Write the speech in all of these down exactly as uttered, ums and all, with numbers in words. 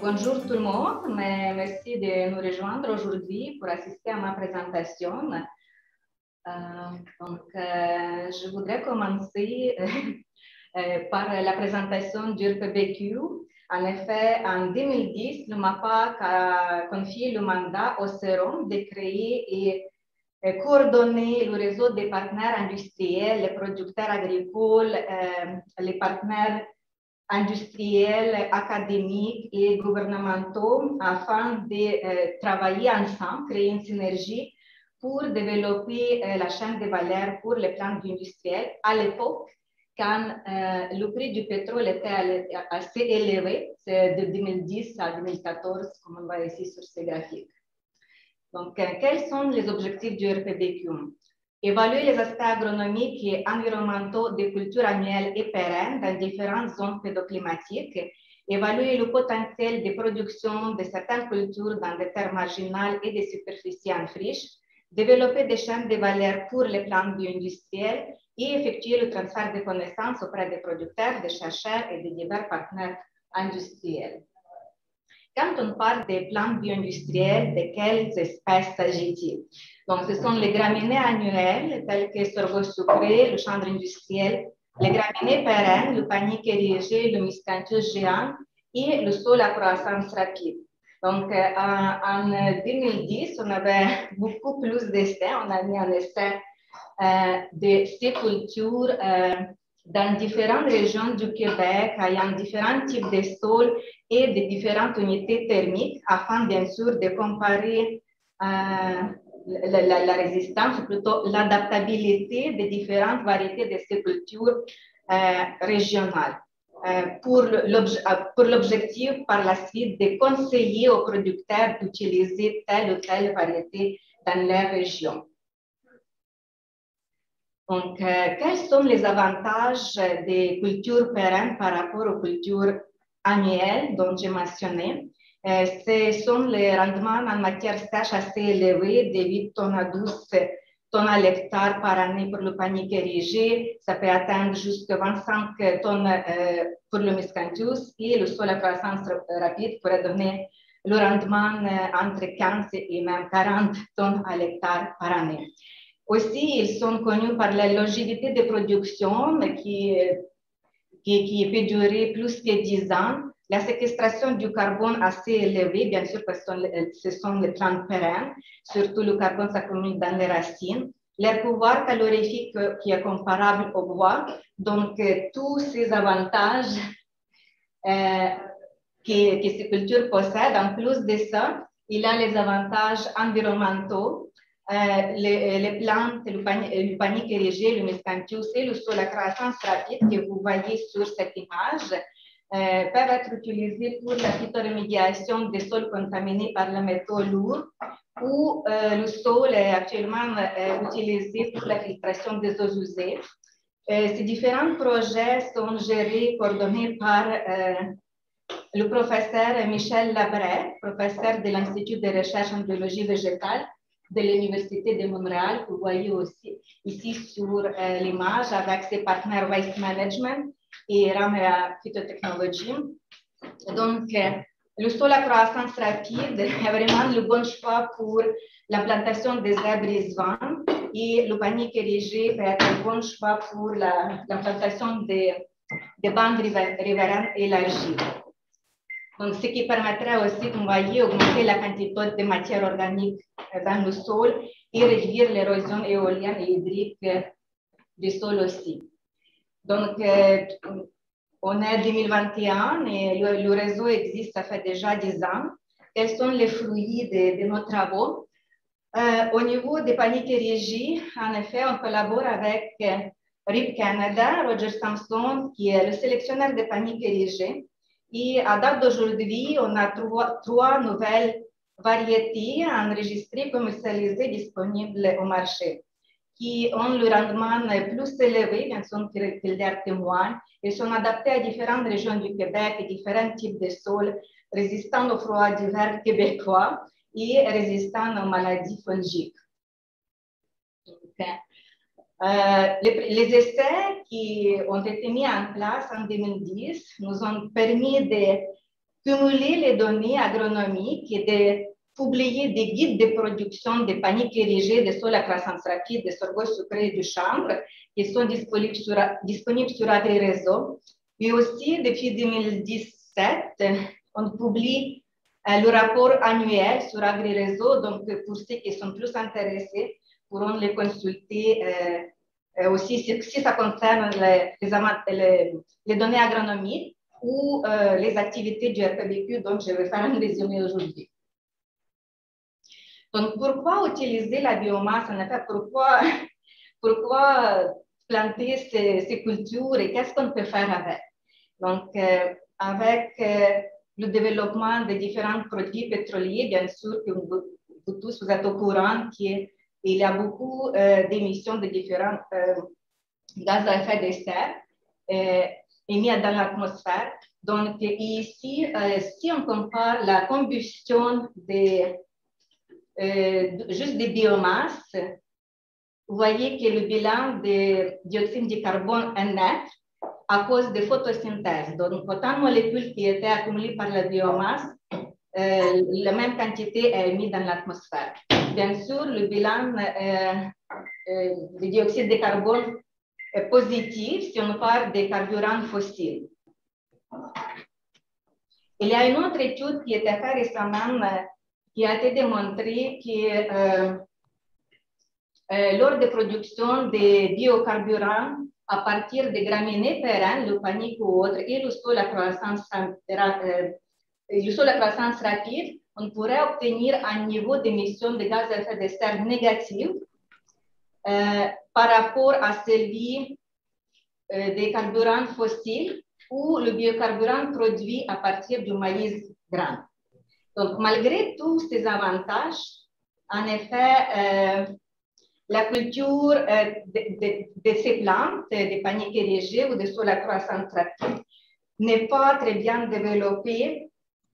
Bonjour tout le monde, mais merci de nous rejoindre aujourd'hui pour assister à ma présentation. Euh, donc, euh, je voudrais commencer euh, par la présentation du R P B Q. En effet, en deux mille dix, le MAPAC a confié le mandat au CEROM de créer et euh, coordonner le réseau des partenaires industriels, les producteurs agricoles, euh, les partenaires industriels, académiques et gouvernementaux afin de euh, travailler ensemble, créer une synergie pour développer euh, la chaîne de valeur pour les plantes industrielles. À l'époque, quand euh, le prix du pétrole était assez élevé, c'est de deux mille dix à deux mille quatorze, comme on voit ici sur ces graphiques. Donc, euh, quels sont les objectifs du R P B Q? Évaluer les aspects agronomiques et environnementaux des cultures annuelles et pérennes dans différentes zones pédoclimatiques, évaluer le potentiel de production de certaines cultures dans des terres marginales et des superficies en friche, développer des chaînes de valeur pour les plantes bio-industrielles et effectuer le transfert de connaissances auprès des producteurs, des chercheurs et des divers partenaires industriels. Quand on parle des plantes bio-industrielles, de quelles espèces s'agit-il? Donc, ce sont les graminées annuelles, telles que le sorgho sucré, le chanvre industriel, les graminées pérennes, le panier érigé, le miscanthus géant et le saule à croissance rapide. Donc, euh, en, en deux mille dix, on avait beaucoup plus d'essais. On a mis en essai euh, de ces cultures euh, dans différentes régions du Québec, ayant différents types de sols et de différentes unités thermiques, afin bien sûr de comparer euh, la, la, la résistance, ou plutôt l'adaptabilité des différentes variétés de ces cultures euh, régionales. Euh, pour l'objectif par la suite de conseiller aux producteurs d'utiliser telle ou telle variété dans leur région. Donc, euh, quels sont les avantages des cultures pérennes par rapport aux cultures annuelles dont j'ai mentionné? Euh, ce sont les rendements en matière sèche assez élevés, de huit tonnes à douze tonnes à l'hectare par année pour le panier érigé. Ça peut atteindre jusqu'à vingt-cinq tonnes euh, pour le miscanthus, et le sol à croissance rapide pourrait donner le rendement euh, entre quinze et même quarante tonnes à l'hectare par année. Aussi, ils sont connus par la longévité de production qui, qui, qui peut durer plus que dix ans, la séquestration du carbone assez élevée, bien sûr, parce que ce sont les plantes pérennes, surtout le carbone s'accumule dans les racines, leur pouvoir calorifique qui est comparable au bois. Donc, tous ces avantages euh, que, que ces cultures possèdent, en plus de ça, il a les avantages environnementaux. Euh, les, les plantes, le panier, le panier érigé, le miscanthus et le sol à croissance rapide que vous voyez sur cette image euh, peuvent être utilisés pour la phytorémédiation des sols contaminés par les métaux lourds, ou euh, le sol est actuellement euh, utilisé pour la filtration des eaux usées. Euh, ces différents projets sont gérés, coordonnés par euh, le professeur Michel Labret, professeur de l'Institut de recherche en biologie végétale de l'Université de Montréal, que vous voyez aussi ici sur euh, l'image, avec ses partenaires Waste Management et Ramera Phytotechnology. Donc, euh, le sol à croissance rapide est vraiment le bon choix pour la plantation des arbres brise-vent, et le panier érigé peut être un bon choix pour la, la plantation des, des bandes riveraines élargies. Donc, ce qui permettrait aussi d'envoyer, augmenter la quantité de matière organique dans le sol et réduire l'érosion éolienne et hydrique du sol aussi. Donc, euh, on est en deux mille vingt et un et le, le réseau existe, ça fait déjà dix ans. Quels sont les fruits de, de nos travaux? Euh, au niveau des paniers érigés, en effet, on collabore avec euh, R I P Canada, Roger Sampson, qui est le sélectionneur des paniers érigés. Et à date d'aujourd'hui, on a trois, trois nouvelles variétés enregistrées, commercialisées, disponibles au marché, qui ont le rendement plus élevé, bien sûr, que leurs témoins. Ils sont adaptés à différentes régions du Québec et différents types de sols, résistants au froid d'hiver québécois et résistants aux maladies fongiques. Okay. Euh, les, les essais qui ont été mis en place en deux mille dix nous ont permis de cumuler les données agronomiques et de publier des guides de production de paniques érigées de sols à croissance rapide, de sorgho sucré et du chanvre, qui sont disponibles sur, disponibles sur AgriRéseau. Et aussi, depuis deux mille dix-sept, on publie euh, le rapport annuel sur AgriRéseau. Donc, pour ceux qui sont plus intéressés, pourront les consulter euh, euh, aussi si, si ça concerne les, les, les, les données agronomiques ou euh, les activités du R P B Q. Donc, je vais faire un résumé aujourd'hui. Donc, pourquoi utiliser la biomasse? En effet, pourquoi, pourquoi planter ces, ces cultures et qu'est-ce qu'on peut faire avec? Donc, euh, avec euh, le développement de différents produits pétroliers, bien sûr que vous, vous tous vous êtes au courant qu'il y a beaucoup euh, d'émissions de différents euh, gaz à effet de serre euh, émis dans l'atmosphère. Donc, ici, euh, si on compare la combustion des Euh, juste des biomasses, vous voyez que le bilan de dioxyde de carbone est net à cause de photosynthèse. Donc, autant de molécules qui étaient accumulées par la biomasse, euh, la même quantité est émise dans l'atmosphère. Bien sûr, le bilan euh, euh, de dioxyde de carbone est positif si on parle des carburants fossiles. Il y a une autre étude qui a été faite récemment qui a été démontré que euh, euh, lors de production de biocarburants à partir des graminées pérennes, le panique ou autre, et le sol à croissance, euh, le sol à croissance rapide, on pourrait obtenir un niveau d'émission de gaz à effet de serre négatif euh, par rapport à celui euh, des carburants fossiles ou le biocarburant produit à partir du maïs grain. Donc, malgré tous ces avantages, en effet, euh, la culture euh, de, de, de ces plantes, des paniques érigées ou de sols à croissance rapide, n'est pas très bien développée.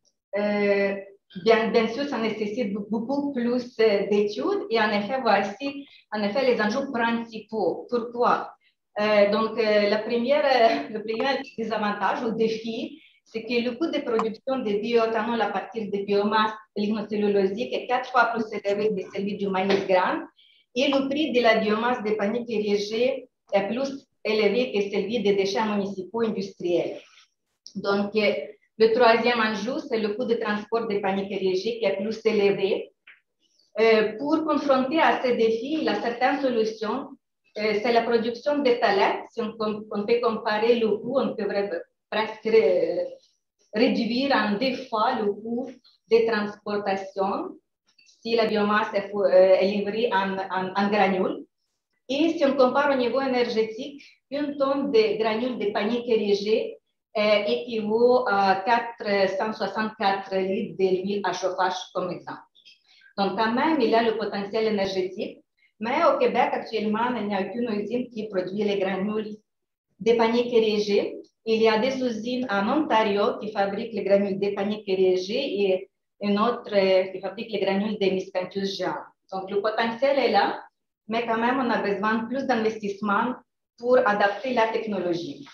Euh, bien, bien sûr, ça nécessite beaucoup plus d'études et en effet, voici en effet les enjeux principaux. Pourquoi? Euh, donc, euh, la première, euh, le premier désavantage ou défi, c'est que le coût de production de bioéthanol à partir de biomasse lignocellulosique est quatre fois plus élevé que celui du maïs grain et le prix de la biomasse des paniques érigées est plus élevé que celui des déchets municipaux industriels. Donc, le troisième enjeu, c'est le coût de transport des paniques érigées qui est plus élevé. Euh, pour confronter à ces défis, il y a certaines solutions. Euh, c'est la production d'éthalettes. Si on, on peut comparer le coût, on peut presque euh, réduire en deux fois le coût de transportation si la biomasse est, euh, est livrée en, en, en granules. Et si on compare au niveau énergétique, une tonne de granules de paniques érigées euh, équivaut à quatre cent soixante-quatre litres d'huile à chauffage, comme exemple. Donc, quand même, il y a le potentiel énergétique. Mais au Québec, actuellement, il n'y a aucune usine qui produit les granules des paniques érigées. Il y a des usines en Ontario qui fabriquent les granules des paniques érigées et une autre qui fabrique les granules des miscanthus géants. Donc, le potentiel est là, mais quand même, on a besoin de plus d'investissement pour adapter la technologie.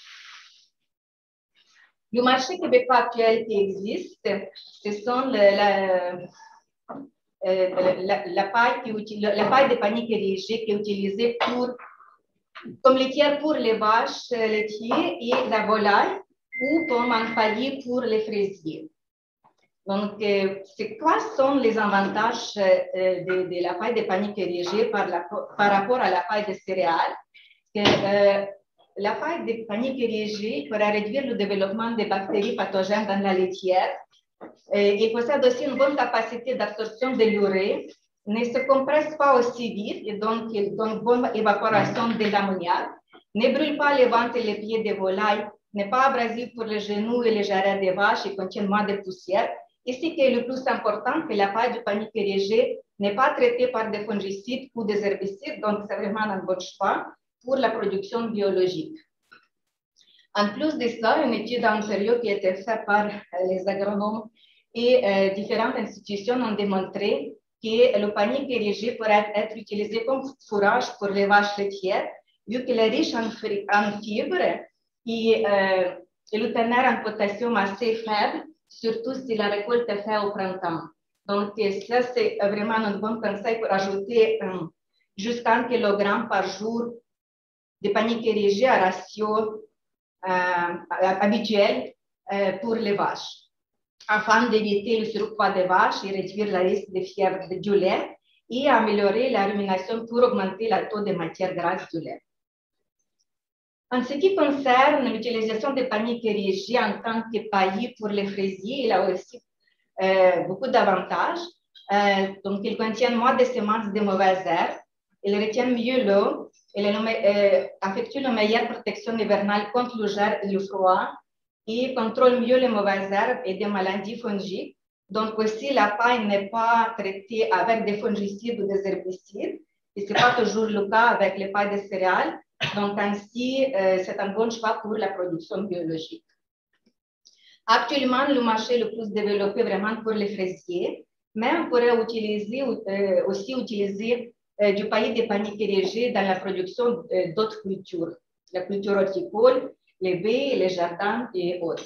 Le marché québécois actuel qui existe, ce sont le, la, euh, la, la, paille qui, la paille des paniques érigées qui est utilisée pour, comme laitière pour les vaches laitières et la volaille ou comme un palier pour les fraisiers. Donc, euh, c'est quoi sont les avantages euh, de, de la paille de panique érigée par, la, par rapport à la paille de céréales? Que, euh, la paille de panique érigée pourra réduire le développement des bactéries pathogènes dans la laitière. Et il possède aussi une bonne capacité d'absorption de l'urée, ne se compresse pas aussi vite et donc il donne une bonne évaporation de l'ammoniac, ne brûle pas les ventres et les pieds des volailles, n'est pas abrasif pour les genoux et les jarrets des vaches et contient moins de poussière. Ici, qui est le plus important, que la paille du panique érigée n'est pas traitée par des fongicides ou des herbicides, donc c'est vraiment un bon choix pour la production biologique. En plus de ça, une étude en Ontario qui a été faite par les agronomes et euh, différentes institutions ont démontré que le panique érigé pourrait être utilisé comme fourrage pour les vaches laitières, vu qu'il est riche en, en fibres et, euh, et le teneur en potassium assez faible, surtout si la récolte est faite au printemps. Donc, ça, c'est vraiment un bon conseil pour ajouter um, jusqu'à un kilogramme par jour de panique érigée à ratio euh, habituel euh, pour les vaches, afin d'éviter le surpoids des vaches et réduire le risque de fièvre du lait et améliorer la rumination pour augmenter le taux de matière grasse du lait. En ce qui concerne l'utilisation des paniques érigées en tant que paillis pour les fraisiers, il a aussi euh, beaucoup d'avantages. Euh, donc, ils contiennent moins de semences de mauvaises herbes, ils retiennent mieux l'eau, ils euh, effectuent une meilleure protection hivernale contre le gel et le froid, et contrôlent mieux les mauvaises herbes et des maladies fongiques. Donc, aussi, la paille n'est pas traitée avec des fongicides ou des herbicides, et ce n'est pas toujours le cas avec les pailles de céréales. Donc, ainsi, euh, c'est un bon choix pour la production biologique. Actuellement, le marché le plus développé vraiment pour les fraisiers, mais on pourrait utiliser, euh, aussi utiliser euh, du paillis de panique érigée dans la production euh, d'autres cultures, la culture horticole, les baies, les jardins et autres.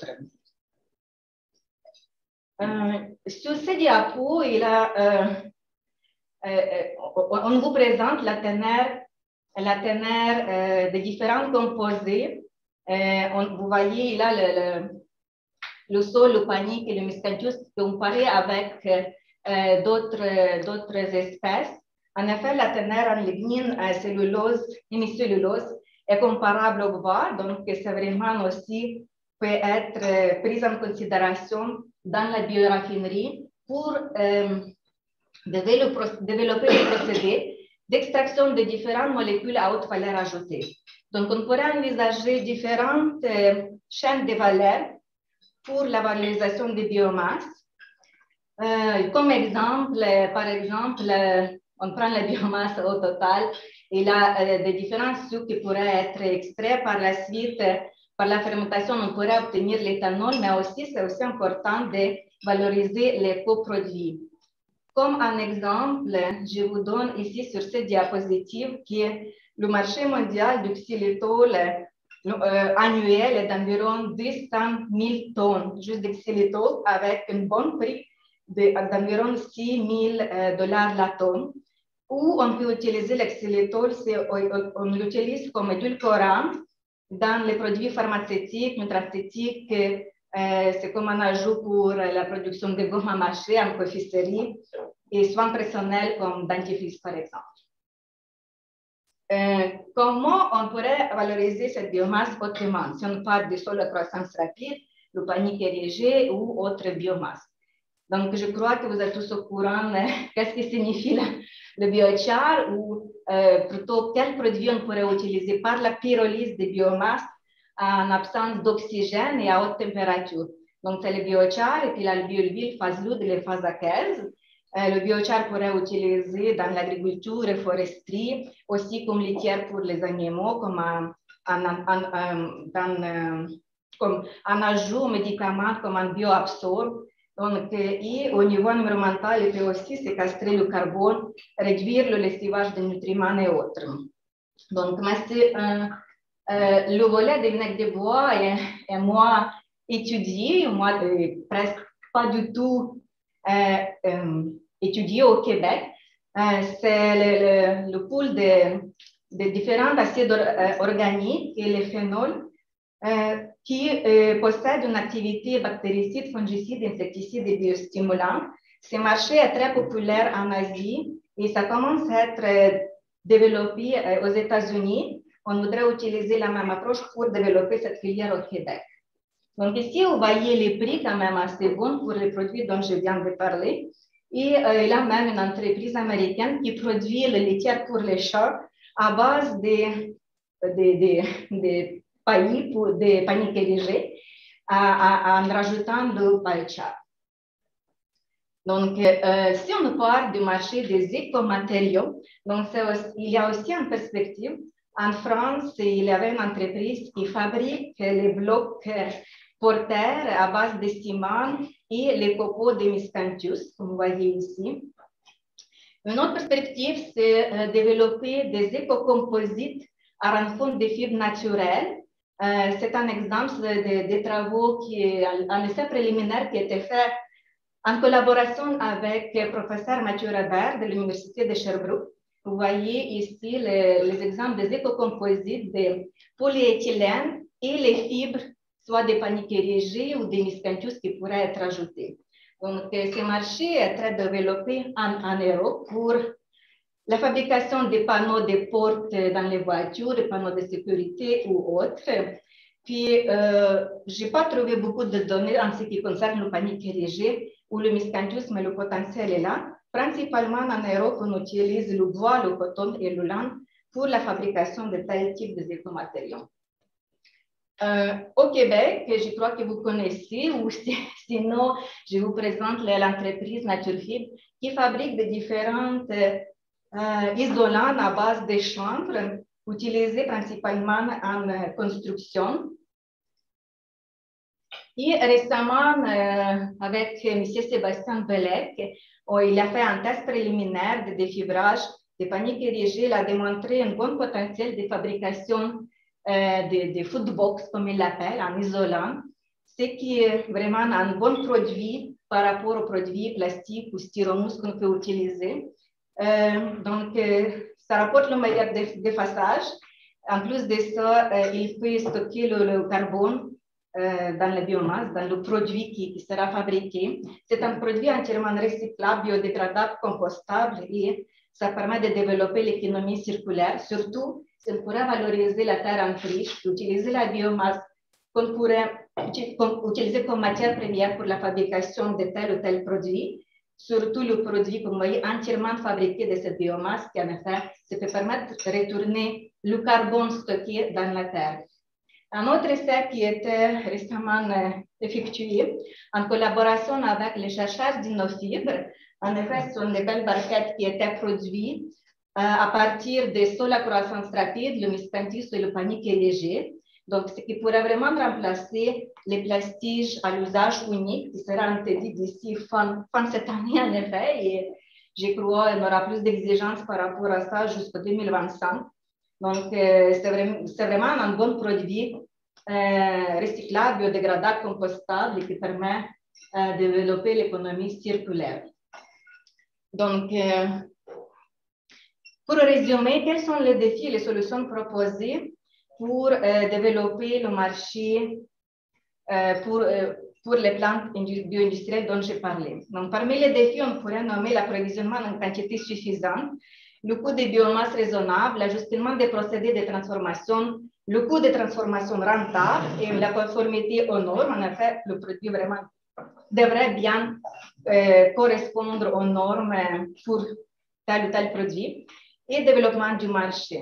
Euh, sur ce diapo, il a, euh, euh, on vous présente la teneur, la teneur euh, des différents composés. Euh, on, vous voyez, il a le, le, le sol, le panique et le miscanthus comparé avec euh, d'autres, d'autres espèces. En effet, la teneur en lignine, euh, cellulose, hémicellulose est comparable au bois, donc c'est vraiment aussi peut être euh, prise en considération dans la bioraffinerie pour euh, développer, développer les procédés d'extraction de différentes molécules à haute valeur ajoutée. Donc, on pourrait envisager différentes euh, chaînes de valeur pour la valorisation des biomasses. Euh, comme exemple, euh, par exemple, euh, on prend la biomasse au total et là, euh, des différents sucres qui pourraient être extraits par la suite. Euh, par la fermentation, on pourrait obtenir l'éthanol, mais aussi, c'est aussi important de valoriser les coproduits. Comme un exemple, je vous donne ici sur cette diapositive qui est le marché mondial du xylitol euh, annuel est d'environ deux cent mille tonnes juste de xylitol avec un bon prix d'environ six mille dollars la tonne. Où on peut utiliser le xylitol, on, on l'utilise comme édulcorant dans les produits pharmaceutiques, nutraceutiques. Euh, c'est comme un ajout pour la production de gomme à mâcher en confiserie et soins personnels comme dentifrice, par exemple. Euh, comment on pourrait valoriser cette biomasse autrement si on parle du sol à croissance rapide, le panique érigé ou autre biomasse? Donc, je crois que vous êtes tous au courant euh, qu'est-ce que signifie la, le biochar ou euh, plutôt quel produit on pourrait utiliser par la pyrolyse des biomasses en absence d'oxygène et à haute température. Donc, c'est le biochar et puis la biohuile phase lourde et les phases aqueuses. Euh, le biochar pourrait être utilisé dans l'agriculture et foresterie, aussi comme litière pour les animaux, comme un, un, un, un, dans, euh, comme un ajout aux médicaments, comme un bioabsorbe. Donc, et au niveau environnemental, il peut aussi séquestrer le carbone, réduire le lessivage des nutriments et autres. Donc, c'est un Euh, le volet des vinaigres de bois est, est moins étudié, moi de, presque pas du tout euh, euh, étudié au Québec. Euh, c'est le, le, le pool de, de différents acides or, euh, organiques et les phénols euh, qui euh, possèdent une activité bactéricide, fongicide, insecticide et biostimulant. Ce marché est très populaire en Asie et ça commence à être euh, développé euh, aux États-Unis. On voudrait utiliser la même approche pour développer cette filière au Québec. Donc ici, vous voyez les prix quand même assez bons pour les produits dont je viens de parler. Et euh, il y a même une entreprise américaine qui produit le litière pour les chats à base des, des, des, des paillis, pour, des paniques érigés, en rajoutant le biochar. Donc, euh, si on parle du marché des écomatériaux, donc aussi, il y a aussi une perspective. En France, il y avait une entreprise qui fabrique les blocs porteurs à base de ciment et les copeaux de miscanthus, comme vous voyez ici. Une autre perspective, c'est euh, développer des éco-composites à renfort de fibres naturelles Euh, c'est un exemple des de, de travaux qui, en essai préliminaire qui était fait en collaboration avec le professeur Mathieu Robert de l'Université de Sherbrooke. Vous voyez ici les, les exemples des éco-composites de polyéthylène et les fibres, soit des paniques érigées ou des miscanthus qui pourraient être ajoutés. Donc, ce marché est très développé en, en Europe pour la fabrication des panneaux de portes dans les voitures, des panneaux de sécurité ou autres. Puis, euh, je n'ai pas trouvé beaucoup de données en ce qui concerne le panique érigé ou le miscanthus, mais le potentiel est là. Principalement en Europe, on utilise le bois, le coton et le lin pour la fabrication de tels types d'écomatériaux. Euh, au Québec, je crois que vous connaissez, ou si, sinon, je vous présente l'entreprise Naturefib qui fabrique de différentes euh, isolants à base de chanvre utilisés principalement en euh, construction. Et récemment, euh, avec M. Sébastien Bellec, oh, il a fait un test préliminaire de défibrage des paniques érigées. Il a démontré un bon potentiel de fabrication euh, de, de footbox, comme il l'appelle, en isolant, ce qui est vraiment un bon produit par rapport aux produits plastiques ou styromousse qu'on peut utiliser. Euh, donc, euh, ça rapporte le meilleur défaçage. En plus de ça, euh, il peut stocker le, le carbone euh, dans la biomasse, dans le produit qui, qui sera fabriqué. C'est un produit entièrement recyclable, biodégradable, compostable et ça permet de développer l'économie circulaire. Surtout, si on pourrait valoriser la terre en friche, utiliser la biomasse qu'on pourrait utiliser comme matière première pour la fabrication de tel ou tel produit. Surtout le produit, comme vous voyez, entièrement fabriqué de cette biomasse qui, en effet, ça peut permettre de retourner le carbone stocké dans la terre. Un autre essai qui était récemment euh, effectué en collaboration avec les chercheurs d'Innofibres, en effet, ce sont des belles barquettes qui étaient produites euh, à partir des sols à croissance rapide, le miscanthus et le panique léger. Donc, ce qui pourrait vraiment remplacer les plastiques à l'usage unique, qui sera interdit d'ici fin, fin cette année, en effet. Et je crois qu'il y aura plus d'exigences par rapport à ça jusqu'en deux mille vingt-cinq. Donc, euh, c'est vraiment, vraiment un bon produit euh, recyclable, biodégradable, compostable et qui permet euh, de développer l'économie circulaire. Donc, euh, pour résumer, quels sont les défis et les solutions proposées pour euh, développer le marché euh, pour, euh, pour les plantes bio-industrielles dont j'ai parlé. Donc, parmi les défis, on pourrait nommer l'approvisionnement en quantité suffisante, le coût des biomasses raisonnable, l'ajustement des procédés de transformation, le coût de transformation rentable et la conformité aux normes. En effet, le produit vraiment devrait bien euh, correspondre aux normes pour tel ou tel produit et développement du marché.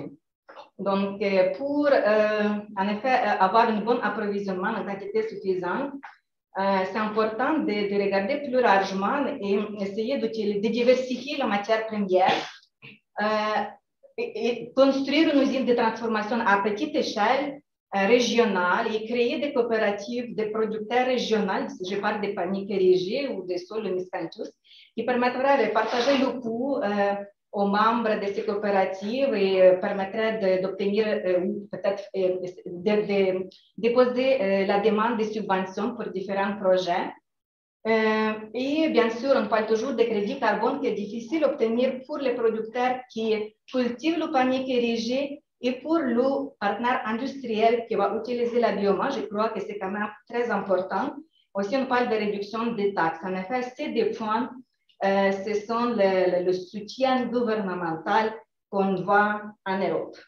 Donc, pour euh, en effet avoir un bon approvisionnement en quantité suffisante, euh, c'est important de, de regarder plus largement et essayer de, de diversifier la matière première euh, et, et construire une usine de transformation à petite échelle euh, régionale et créer des coopératives de producteurs régionaux, si je parle des paniques érigées ou des sols de miscanthus, qui permettraient de partager le coût euh, aux membres de ces coopératives et euh, permettrait d'obtenir euh, peut-être euh, de, de déposer euh, la demande de subventions pour différents projets. Euh, et bien sûr, on parle toujours de crédit carbone qui est difficile à obtenir pour les producteurs qui cultivent le panique érigé et pour le partenaire industriel qui va utiliser la biomasse. Je crois que c'est quand même très important. Aussi, on parle de réduction des taxes. En effet, c'est des points, euh, ce sont le, le soutien gouvernemental qu'on voit en Europe.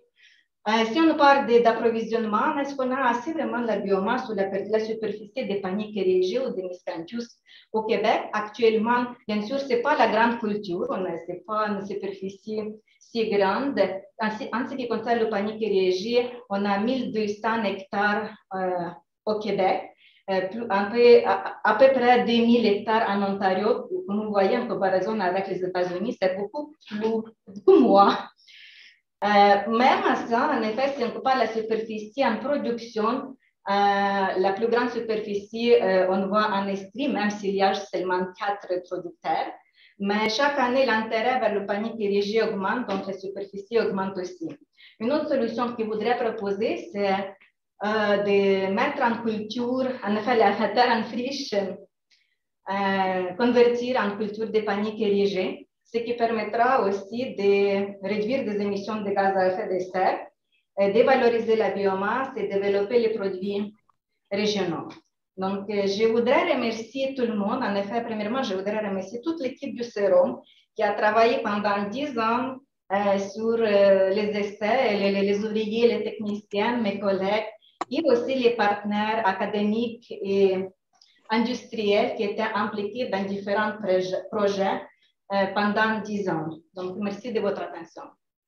Euh, si on parle d'approvisionnement, est-ce qu'on a assez vraiment de la biomasse ou la, la superficie des paniques érigées ou des miscanthus au Québec? Actuellement, bien sûr, ce n'est pas la grande culture, ce n'est pas une superficie si grande. En, en ce qui concerne le panique érigé, on a mille deux cents hectares euh, au Québec, euh, plus, un peu, à, à peu près deux mille hectares en Ontario. Comme vous voyez, en comparaison avec les États-Unis, c'est beaucoup, beaucoup, beaucoup moins. Euh, même à ça, en effet, si on compare la superficie en production, euh, la plus grande superficie, euh, on voit en Estrie, même s'il y a seulement quatre producteurs. Mais chaque année, l'intérêt vers le panique érigé augmente, donc la superficie augmente aussi. Une autre solution que je voudrais proposer, c'est euh, de mettre en culture, en effet, la terre en friche, euh, convertir en culture des paniers érigés, ce qui permettra aussi de réduire des émissions de gaz à effet de serre, de valoriser la biomasse et développer les produits régionaux. Donc, je voudrais remercier tout le monde. En effet, premièrement, je voudrais remercier toute l'équipe du Sérum qui a travaillé pendant dix ans euh, sur euh, les essais, les, les ouvriers, les techniciens, mes collègues, et aussi les partenaires académiques et industriels qui étaient impliqués dans différents projets, projets euh, pendant dix ans. Donc, merci de votre attention.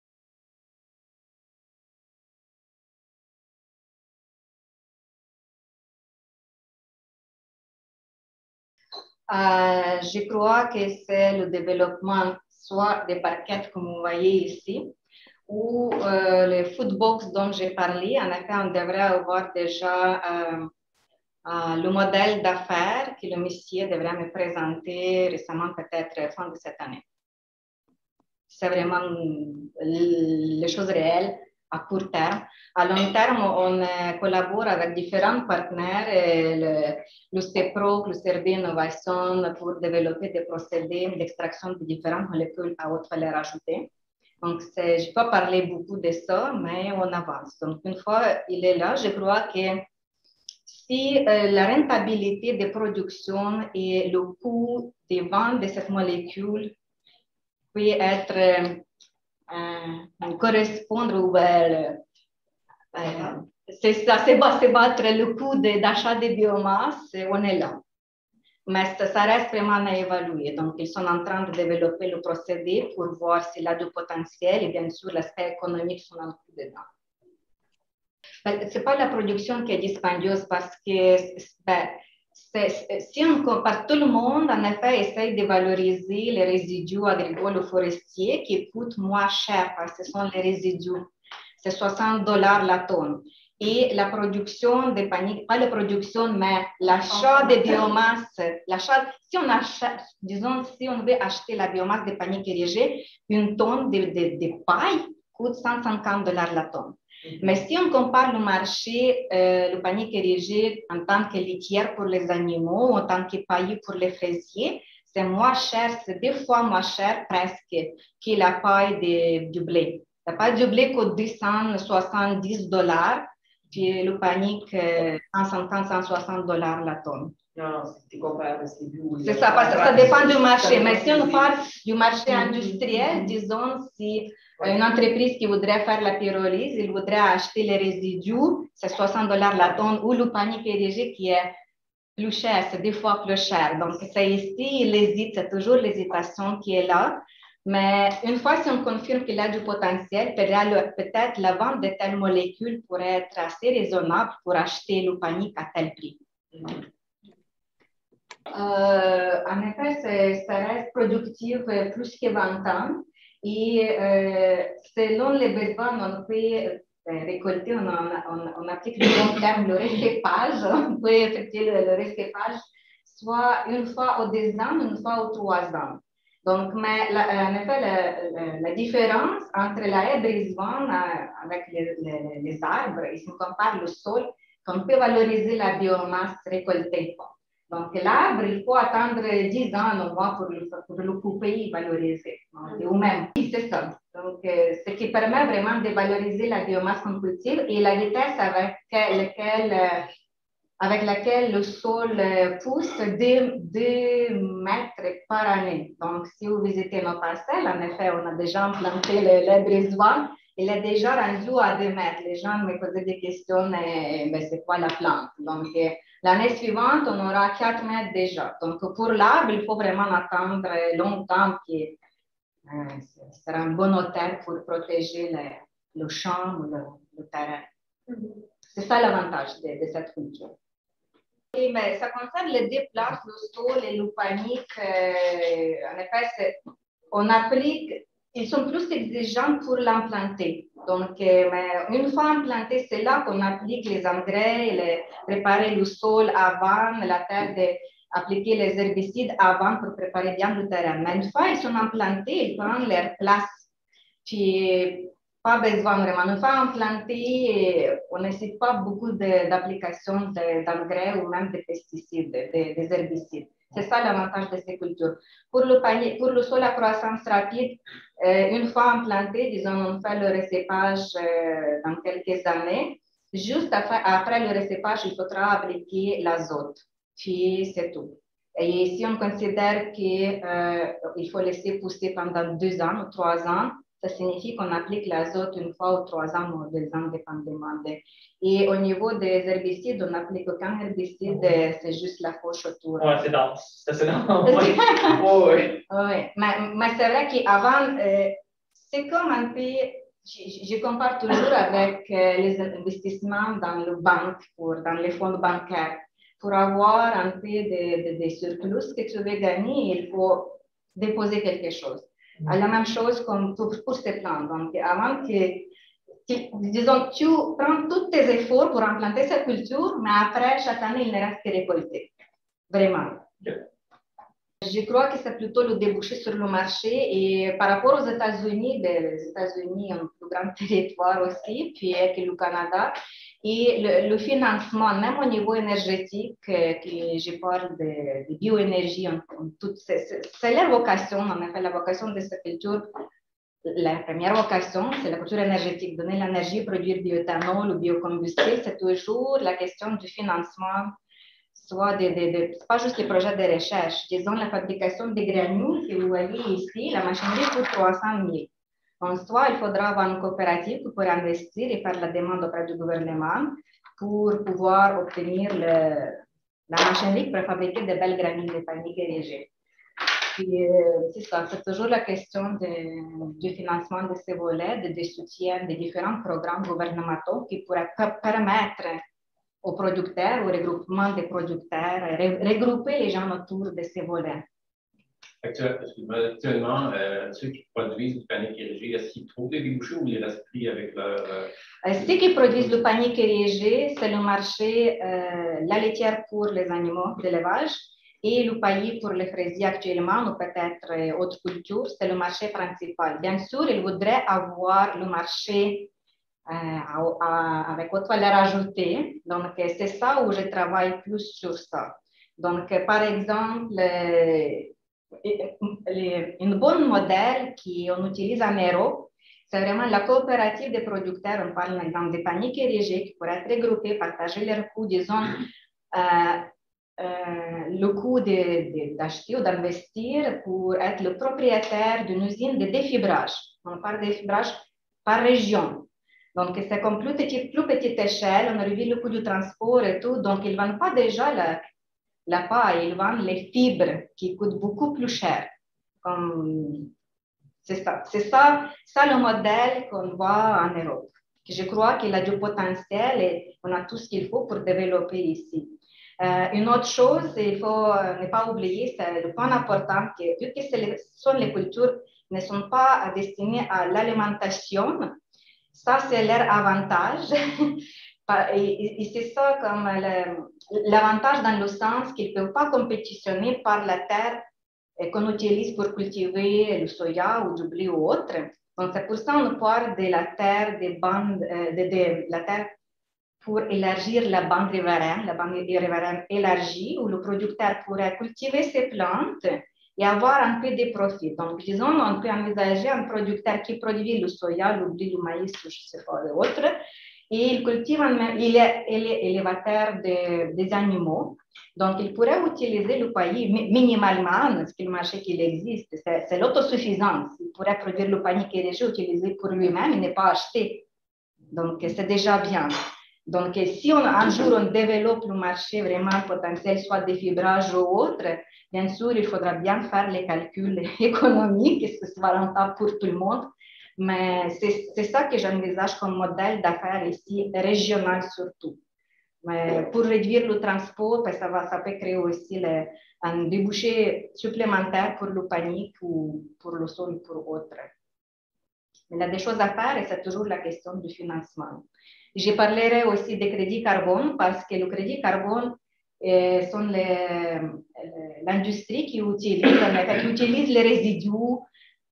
Euh, je crois que c'est le développement soit des parquets comme vous voyez ici, ou euh, les foodbox dont j'ai parlé. En effet, on devrait avoir déjà euh, euh, le modèle d'affaires que le monsieur devrait me présenter récemment, peut-être fin de cette année. C'est vraiment les choses réelles à court terme. À long terme, on euh, collabore avec différents partenaires, et le, le CEPRO, le C R D Innovation, pour développer des procédés d'extraction de différentes molécules à haute valeur ajoutée. Donc, je ne peux pas parler beaucoup de ça, mais on avance. Donc, une fois il est là, je crois que si euh, la rentabilité des productions et le coût de vente de cette molécule peut être euh, correspondre ou euh, euh, c'est ça, c'est battre le coût d'achat de, de biomasse, on est là. Mais ça, ça reste vraiment à évaluer. Donc, ils sont en train de développer le procédé pour voir s'il a du potentiel et bien sûr, l'aspect économique sont inclus dedans. Ce n'est pas la production qui est dispendieuse parce que ben, si on compare, tout le monde, en effet, essaye de valoriser les résidus agricoles ou forestiers qui coûtent moins cher parce que ce sont les résidus. C'est soixante dollars la tonne. Et la production des paniers, pas la production, mais l'achat de biomasse, l'achat, si on achète, disons, si on veut acheter la biomasse des paniers érigés, une tonne de, de, de paille coûte cent cinquante dollars la tonne. Mais si on compare le marché, euh, le panier érigé en tant que litière pour les animaux, en tant que paillis pour les fraisiers, c'est moins cher, c'est deux fois moins cher presque que la paille de, du blé. La paille du blé coûte deux cent soixante-dix dollars, puis le panier euh, cent cinquante à cent soixante dollars la tonne. Non, si tu compares, c'est plus. C'est ça, parce que ça dépend du marché. Mais si on parle du marché industriel, disons, si une entreprise qui voudrait faire la pyrolyse, il voudrait acheter les résidus, c'est soixante dollars la tonne, ou le panier érigé qui est plus cher, c'est deux fois plus cher. Donc, c'est ici, il hésite, c'est toujours l'hésitation qui est là. Mais une fois si on confirme qu'il a du potentiel, peut-être la vente de telle molécule pourrait être assez raisonnable pour acheter le panier à tel prix. Euh, en effet, ça reste productif plus que vingt ans. Et euh, selon les besoins, on peut euh, récolter, on, on, on applique le long terme, le recépage, on peut effectuer le, le recépage soit une fois aux deux ans, une fois aux trois ans. Donc, mais la, en effet, la, la, la différence entre la haie brise-vent avec les, les, les arbres, et si on compare le sol, qu'on peut valoriser la biomasse récoltée. Donc, l'arbre, il faut attendre dix ans au moins pour le, pour le couper et valoriser. Donc, ou même, c'est ça. Donc, euh, ce qui permet vraiment de valoriser la biomasse qu'on cultive et la vitesse avec laquelle, euh, avec laquelle le sol euh, pousse deux mètres par année. Donc, si vous visitez nos parcelles, en effet, on a déjà implanté le, le brise-vent. Il est déjà rendu à deux mètres. Les gens me posaient des questions, eh, ben, c'est quoi la plante? Donc, eh, l'année suivante, on aura quatre mètres déjà. Donc, pour l'arbre, il faut vraiment attendre longtemps qu'il euh, sera un bon hauteur pour protéger le, le champ ou le, le terrain. Mm-hmm. C'est ça l'avantage de, de cette culture. Et, mais ça concerne les deux places, le sol et le panique. Euh, en effet, on applique, ils sont plus exigeants pour l'implanter. Donc, euh, mais une fois implanté, c'est là qu'on applique les engrais, les, préparer le sol avant, la terre, de, appliquer les herbicides avant pour préparer bien le terrain. Mais une fois ils sont implantés, ils prennent leur place. Puis, Pas besoin vraiment. Une fois implanté, on ne nécessite pas beaucoup d'applications d'engrais ou même de pesticides, de, des herbicides. C'est ça l'avantage de ces cultures. Pour le, panier, pour le sol à croissance rapide, euh, une fois implanté, disons, on fait le recépage euh, dans quelques années. Juste après, après le recépage, il faudra appliquer l'azote. Puis c'est tout. Et si on considère qu'il euh, faut laisser pousser pendant deux ans ou trois ans, ça signifie qu'on applique l'azote une fois ou trois ans ou deux ans, dépendamment. De... Et au niveau des herbicides, on n'applique aucun herbicide, c'est juste la fauche autour. Ouais, c'est dense. C'est dense. Oui, oh, oui. Oui, mais, mais c'est vrai qu'avant, euh, c'est comme un peu, je, je compare toujours avec euh, les investissements dans le banque, pour, dans les fonds bancaires. Pour avoir un peu de, de, de surplus que tu veux gagner, il faut déposer quelque chose. Mm. La même chose comme pour, pour ces plants. Donc, avant que, tu, disons, tu prends tous tes efforts pour implanter cette culture, mais après, chaque année, il ne reste que récolter. Vraiment. Yeah. Je crois que c'est plutôt le débouché sur le marché. Et par rapport aux États-Unis, ben, les États-Unis ont un plus grand territoire aussi, puis que le Canada. Et le, le financement, même au niveau énergétique, euh, que je parle de, de bioénergie, c'est leur vocation, en effet, la vocation de cette culture. La première vocation, c'est la culture énergétique, donner l'énergie, produire bioéthanol ou biocombustible. C'est toujours la question du financement, soit des, des, des, pas juste des projets de recherche. Disons, la fabrication des granules que vous voyez ici, la machinerie coûte trois cent mille. En soi, il faudra avoir une coopérative pour investir et faire la demande auprès du gouvernement pour pouvoir obtenir le, la machinerie pour fabriquer de belles granules de panique érigées. Puis, euh, c'est ça, c'est toujours la question de, du financement de ces volets, de, de soutien des différents programmes gouvernementaux qui pourraient permettre aux producteurs, au regroupement des producteurs, regrouper les gens autour de ces volets. Actuellement, euh, ceux qui produisent du panier érigé, est-ce qu'ils trouvent des débouchés ou ils restent pris avec leur... Euh... Ceux qui produisent le panier érigé, c'est le marché, euh, la laitière pour les animaux d'élevage et le paillis pour les fraisiers actuellement, ou peut-être euh, autres cultures, c'est le marché principal. Bien sûr, ils voudraient avoir le marché euh, à, à, avec haute valeur ajoutée. Donc, c'est ça où je travaille plus sur ça. Donc, par exemple, euh, une bonne modèle qu'on utilise en Europe, c'est vraiment la coopérative des producteurs. On parle dans des paniers érigés qui pourraient être regroupés, partager leurs coûts, disons, euh, euh, le coût d'acheter ou d'investir pour être le propriétaire d'une usine de défibrage. On parle de défibrage par région. Donc, c'est comme plus petite, plus petite échelle, on réduit le coût du transport et tout. Donc, ils ne vendent pas déjà la la paille, ils vendent les fibres qui coûtent beaucoup plus cher. C'est ça, c'est ça, ça le modèle qu'on voit en Europe. Je crois qu'il a du potentiel et on a tout ce qu'il faut pour développer ici. Euh, une autre chose, il faut ne pas oublier, c'est le point important, que vu que ce sont les cultures ne sont pas destinées à l'alimentation, ça c'est leur avantage. Et, et c'est ça comme l'avantage dans le sens qu'ils ne peuvent pas compétitionner par la terre qu'on utilise pour cultiver le soja ou du blé ou autre. Donc, c'est pour ça qu'on parle de la terre, des bandes, de, de, la terre pour élargir la bande riveraine, la bande riveraine élargie, où le producteur pourrait cultiver ses plantes et avoir un peu de profit. Donc, disons, on peut envisager un producteur qui produit le soja, le blé, le maïs, je ne sais pas, autre, et il cultive, un, il est, il est élévateur de, des animaux. Donc, il pourrait utiliser le paillis minimalement, parce que le marché qu'il existe, c'est l'autosuffisance. Il pourrait produire le panier érigé, utiliser pour lui-même et ne pas acheter. Donc, c'est déjà bien. Donc, si on, un jour on développe le marché vraiment potentiel, soit défibrage ou autre, bien sûr, il faudra bien faire les calculs économiques, est-ce que ce soit rentable pour tout le monde. Mais c'est ça que j'envisage comme modèle d'affaires ici, régional surtout. Mais pour réduire le transport, ça, va, ça peut créer aussi le, un débouché supplémentaire pour le panier ou pour le sol ou pour autre. Mais il y a des choses à faire et c'est toujours la question du financement. Je parlerai aussi des crédits carbone parce que le crédit carbone euh, sont l'industrie qui utilise, qui utilise les résidus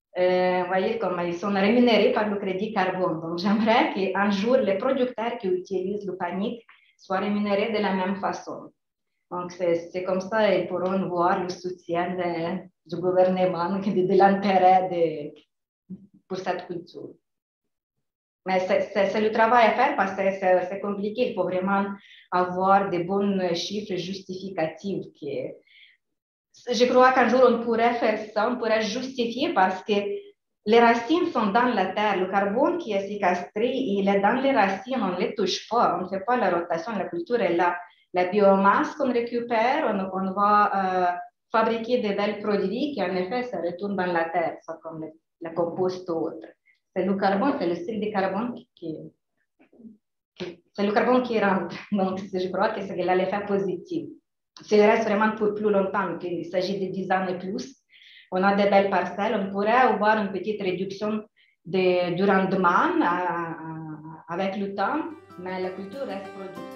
euh, vous voyez comme ils sont rémunérés par le crédit carbone. Donc, j'aimerais qu'un jour, les producteurs qui utilisent le panique soient rémunérés de la même façon. Donc, c'est comme ça ils pourront voir le soutien de, du gouvernement, de, de l'intérêt pour cette culture. Mais c'est le travail à faire parce que c'est compliqué. Il faut vraiment avoir des bons chiffres justificatifs. Qui, je crois qu'un jour, on pourrait faire ça, on pourrait justifier parce que les racines sont dans la terre. Le carbone qui est séquestré, il est dans les racines, on ne les touche pas. On ne fait pas la rotation, la culture est là. La biomasse qu'on récupère, on, on va euh, fabriquer des belles produits qui, en effet, se retournent dans la terre, ça, comme le, le compost ou autre. C'est le carbone, c'est le style de carbone qui, qui c'est le carbone qui rentre. Donc, je crois que c'est l'effet positif. S'il reste vraiment pour plus longtemps, il s'agit de dix ans et plus, on a des belles parcelles, on pourrait avoir une petite réduction de, du rendement à, à, avec le temps, mais la culture reste productive.